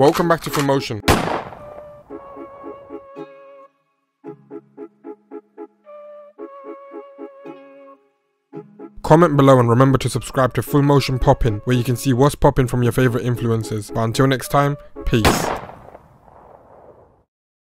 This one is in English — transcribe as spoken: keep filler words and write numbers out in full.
Welcome back to Full Motion. Comment below and remember to subscribe to Full Motion Poppin', where you can see what's poppin' from your favourite influencers. But until next time, peace.